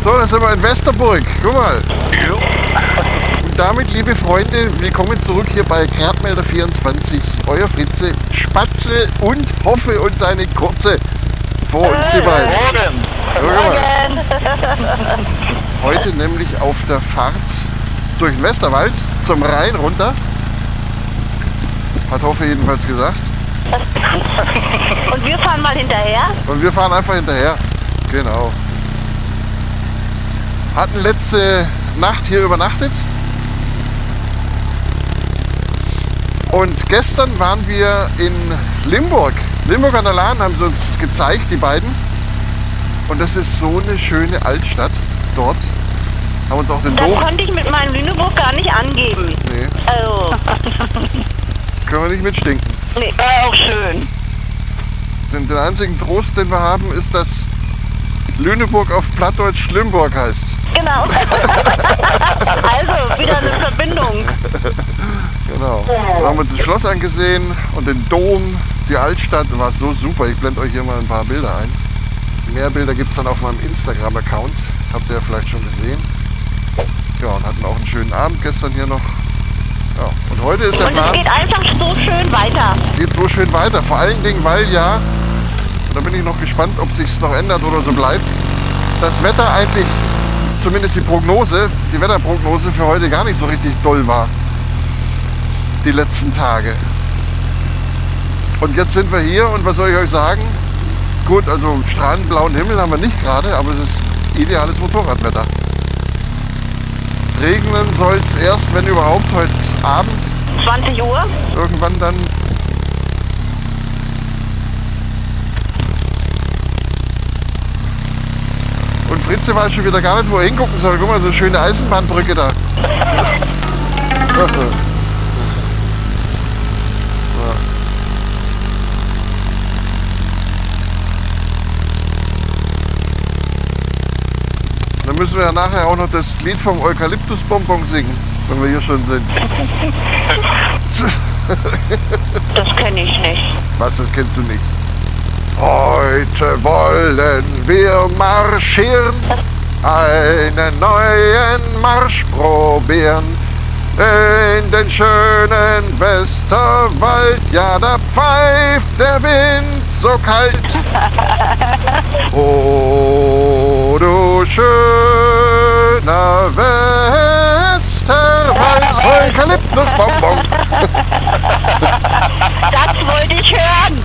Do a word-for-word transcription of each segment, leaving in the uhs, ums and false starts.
So, dann sind wir in Westerburg. Guck mal. Und damit, liebe Freunde, willkommen zurück hier bei Gradmelder vierundzwanzig. Euer Fritze, Spatzel und Hoffe und seine Kurze. Vor uns die beiden. Morgen. Morgen. Heute nämlich auf der Fahrt durch den Westerwald zum Rhein runter. Hat Hoffe jedenfalls gesagt. Und wir fahren mal hinterher? Und wir fahren einfach hinterher. Genau. Hatten letzte Nacht hier übernachtet. Und gestern waren wir in Limburg. Limburg an der Lahn haben sie uns gezeigt, die beiden. Und das ist so eine schöne Altstadt dort. Haben uns auch den Das Dom... konnte ich mit meinem Lüneburg gar nicht angeben. Nee, Also, können wir nicht mitstinken. nee. War auch schön. Den, den einzigen Trost, den wir haben, ist, dass Lüneburg auf Plattdeutsch Limburg heißt. Genau. Also, wieder eine Verbindung. Genau. Dann haben wir uns das Schloss angesehen und den Dom, die Altstadt, war so super. Ich blende euch hier mal ein paar Bilder ein. Mehr Bilder gibt es dann auf meinem Instagram-Account. Habt ihr ja vielleicht schon gesehen. Ja, und hatten auch einen schönen Abend gestern hier noch. Ja, und heute ist der Und Plan... es geht einfach so schön weiter. Es geht so schön weiter. Vor allen Dingen, weil ja, und da bin ich noch gespannt, ob es sich noch ändert oder so bleibt, das Wetter eigentlich, zumindest die Prognose, die Wetterprognose für heute gar nicht so richtig doll war. Die letzten Tage. Und jetzt sind wir hier und was soll ich euch sagen? Gut, also strahlend blauen Himmel haben wir nicht gerade, aber es ist ideales Motorradwetter. Regnen soll es erst, wenn überhaupt, heute Abend. zwanzig Uhr. Irgendwann dann. Und Fritze weiß schon wieder gar nicht, wo er hingucken soll. Guck mal, so eine schöne Eisenbahnbrücke da. Dann müssen wir ja nachher auch noch das Lied vom Eukalyptusbonbon singen, wenn wir hier schon sind. Das kenne ich nicht. Was, das kennst du nicht? Heute wollen wir marschieren, einen neuen Marsch probieren. In den schönen Westerwald, ja, da pfeift der Wind so kalt. Oh, du schöner Westerwald, Eukalyptusbonbon. Das wollte ich hören.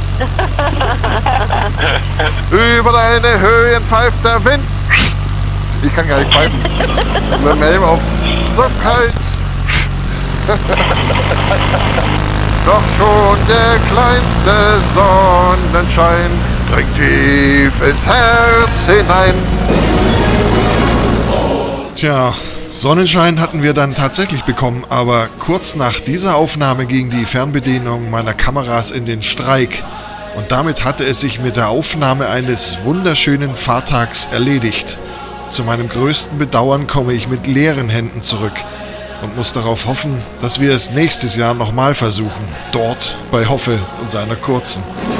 Über deine Höhen pfeift der Wind. Ich kann gar nicht pfeifen. Mit dem Helm auf. So kalt. Doch schon der kleinste Sonnenschein dringt tief ins Herz hinein. Tja, Sonnenschein hatten wir dann tatsächlich bekommen, aber kurz nach dieser Aufnahme ging die Fernbedienung meiner Kameras in den Streik. Und damit hatte es sich mit der Aufnahme eines wunderschönen Fahrtags erledigt. Zu meinem größten Bedauern komme ich mit leeren Händen zurück und muss darauf hoffen, dass wir es nächstes Jahr nochmal versuchen, dort bei Hoffe und seiner Kurzen.